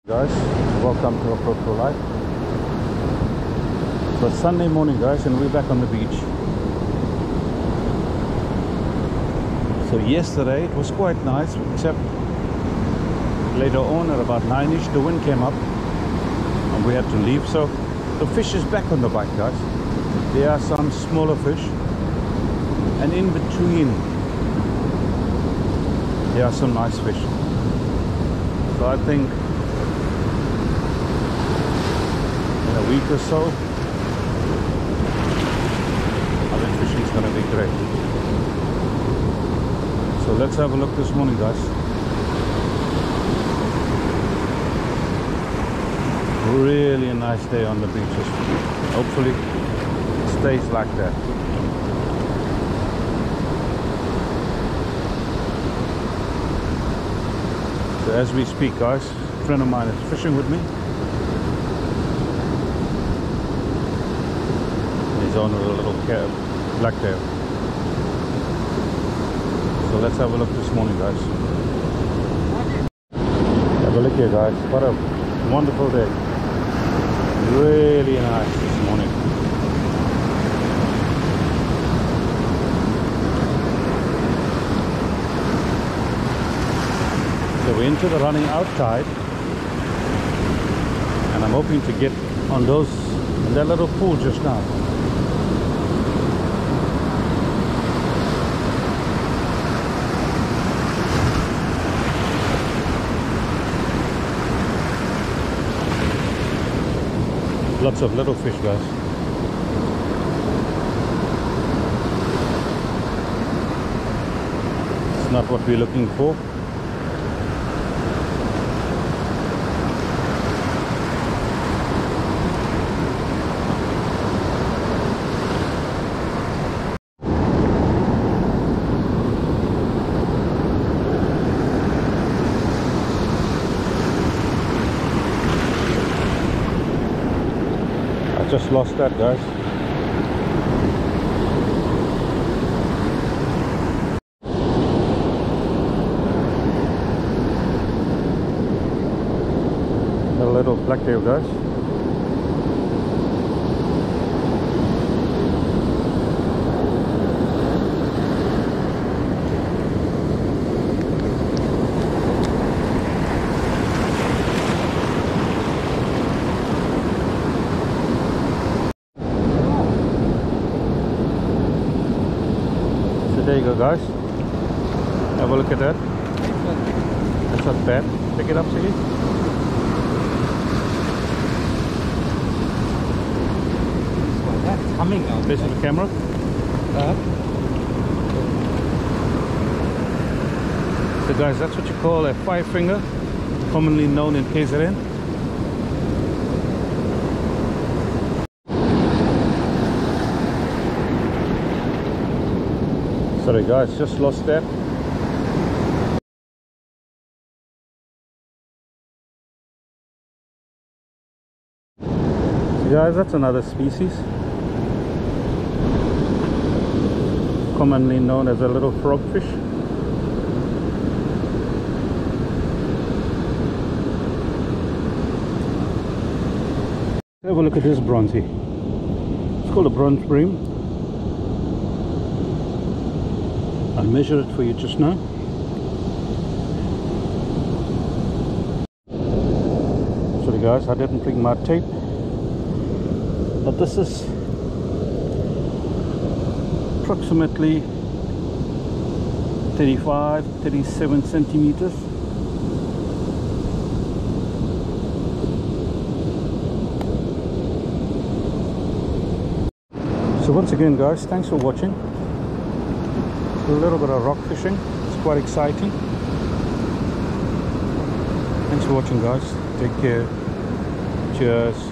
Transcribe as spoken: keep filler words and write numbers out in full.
Guys, welcome to Approach Pro Life. So it's Sunday morning, guys, and we're back on the beach. So yesterday it was quite nice, except later on at about nine-ish the wind came up and we had to leave. So the fish is back on the bite, guys. There are some smaller fish, and in between there are some nice fish. So I think in a week or so, I think fishing is going to be great. So let's have a look this morning, guys. Really a nice day on the beaches. Hopefully it stays like that. So as we speak, guys, a friend of mine is fishing with me. He's on with a little blacktail. So let's have a look this morning, guys. Have a look here, guys. What a wonderful day. Really nice this morning. So we're into the running out tide, and I'm hoping to get on those in that little pool just now. Lots of little fish, guys. It's not what we're looking for. Just lost that, guys. A little blacktail, guys. There you go, guys. Have a look at that. That's not bad. Pick it up, Siggy. That's coming out. Face of the camera. Uh, So, guys, that's what you call a five finger, commonly known in K Z N. Sorry, guys, just lost that. Guys, that's another species, commonly known as a little frogfish. Have a look at this bronzy. It's called a bronze bream. I'll measure it for you just now. Sorry, guys, I didn't bring my tape. But this is approximately thirty-five, thirty-seven centimeters. So once again, guys, thanks for watching. A little bit of rock fishing. It's quite exciting. Thanks for watching, guys. Take care. Cheers.